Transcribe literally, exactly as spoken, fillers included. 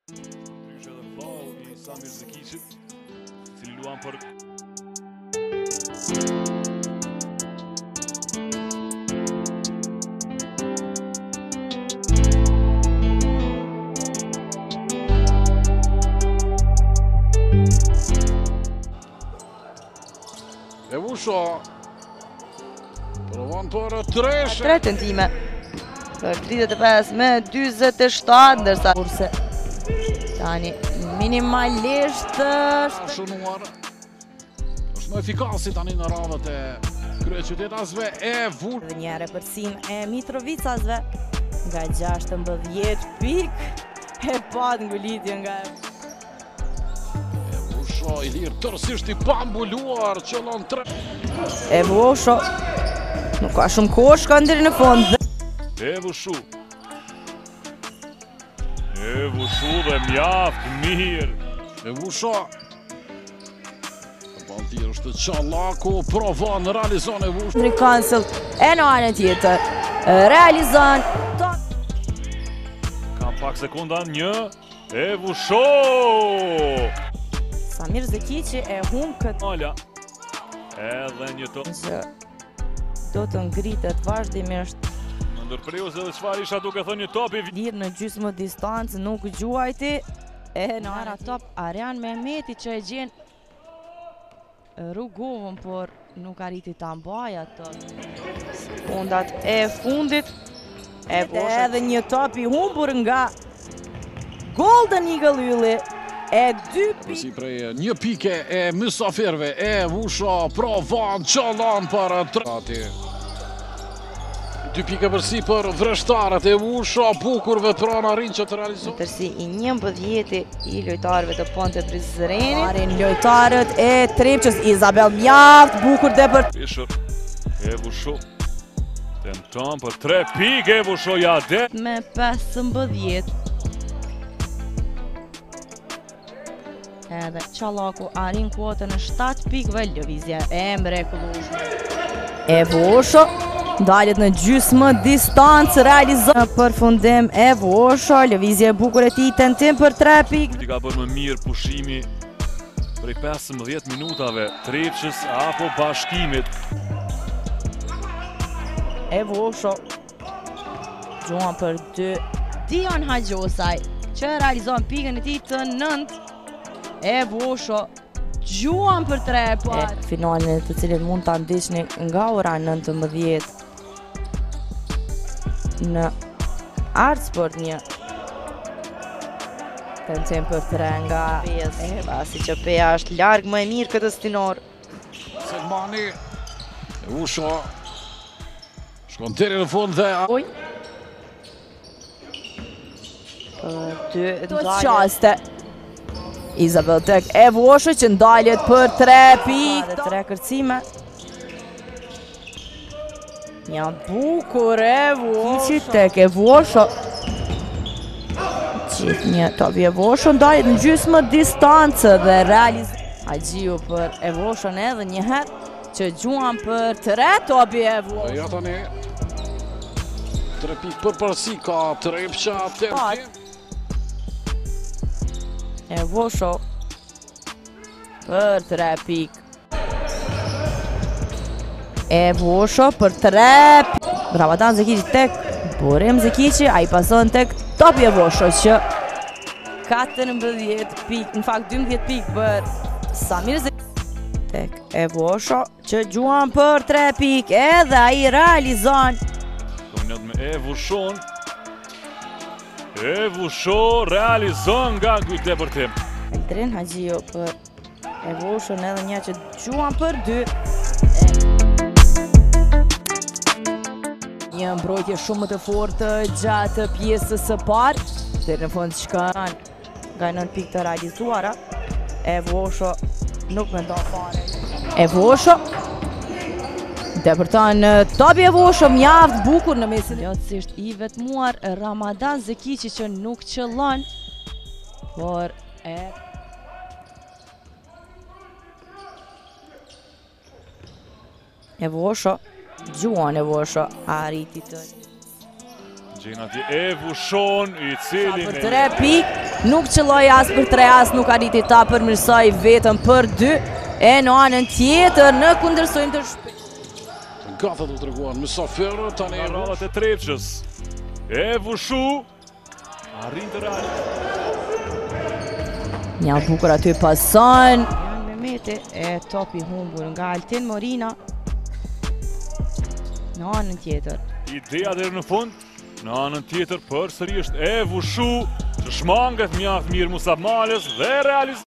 Ndryshe dhe ball i Samir Zekicit, cili luan për Ewuosho provon për Trepça. Tre tentime për tridhjetë e pesë me dyzet e shtatë, ndërsa kurse tani minimalisht Shënuar është më efikasi tani në radhët e kryeqytetasve e Vull. dhe një repërsim e Mitrovicasve nga gjashtëmbëdhjetë pikë e pat ngulitje nga Ewuosho i lirë tërësisht i pambuluar qëllon tre. Ewuosho nuk ka shumë kohë, shkon deri në fund. Ewuosho. Ewuosho dhe mjaft mirë. Ewuosho Ban tjerë është Qallaku, provon, realizon Ewuosho. Në kancel e në anën tjetër realizon Kam pak sekonda një. Ewuosho. Samir Zekici e humb këtë Ala. Edhe një to. që do të ngritet vazhdimisht. Në ndërprerjes edhe çfarë isha duke thënë një topi Lirë në gjysmë distancë, nuk gjuajti e në ara top Arjan Mehmeti që e gjen rrugovën, por nuk arriti ta mbaj atë. Sekundat e fundit e edhe një top i humbur nga Golden Eagle Ylli e dy pikë. Si prej një pike e mysafirve, Ewuosho provon, qëllon për Trepça. Dy pike përsi për vreshtarët, Ewuosho bukur vetron arrin që të realizojë. Tërsi i njëmbëdhjeti i lojtarëve të Ponte Prizreni. Marrin lojtarët e Trepçës, Izabel mjaft bukur dhe për Fisher. Ewuosho. Tenton për tre pikë, Ewuosho ja de. me pesëmbëdhjetë. Edhe Qallaku arrin kuotën në shtatë pikëve, lëvizje e mrekullueshme. Ewuosho dalet në gjysmë distancë, realizon në përfundim Ewuosho, lëvizje e bukur e tij, tentim për tre pikë. Ti ka bërë më mirë pushimi prej pesëmbëdhjetë minutave Trepçës apo Bashkimit. Ewuosho gjuan për dy Dion Hagjosaj që realizon pikën e tij të nëntë. Ewuosho gjuan për tre pat. Finalin të cilin mund ta ndiqni nga ora nëntëmbëdhjetë në Art Sport një tentim për tre nga pesë. E pasi që Peja është larg më e mirë këtë stinor. Selmani, Ewuosho shkon deri në fund dhe Oj. Për dy qaste. Izabel tek Ewuosho që ndalet për tre pikë. Tre kërcime. Një bukur Ewuosho. Tek Ewuosho. Gjithë një Tobi Ewuosho ndalet në gjysmë distancë dhe realizon. Agjiu për Ewuosho edhe një herë që gjuan për tre Tobi Ewuosho. ja tani tre pikë për përsi ka Trepça tentim. Ewuosho për tre pikë. Ewuosho për tre pikë. Ramadan Zekici tek Burim Zekici, a i pason tek Tobi Ewuosho që katërmbëdhjetë pikë, në fakt dymbëdhjetë pikë për Samir Zekici. Tek Ewuosho që gjuan për tre pikë edhe a i realizon. Kombinat me Ewuoshon. Ewuosho realizon nga ky depërtim. Eldrin Hagjiu për Ewuosho edhe një që gjuan për dy. Një mbrojtje shumë të fortë gjatë pjesës së parë. Deri në fund shkon nga nëntë pikë të realizuara. Ewuosho nuk mendon fare. Ewuosho depërton Tobi Ewuosho mjaft bukur në mesin. Plotësisht i vetmuar Ramadan Zekici që nuk qëllon, por e Ewuosho gjuan Ewuosho arriti të Gjen atje Ewuoshon i cili për tre pikë. Nuk qëlloj as për tre, as nuk arriti ta përmirësoj vetëm për dy. E në anën tjetër në kundërsojmë të shpejt. Gata du të reguan Mysafir, tani Nga radhat e Trepçës. Ewuosho. Arrin të realizojë. Një bukur aty pason. Janë me mete e topi humbur nga Altin Morina. Në anën tjetër. Ideja deri në fund. Në anën tjetër përsëri është Ewuosho që shmanget mjaft mirë Musab Males dhe realizon.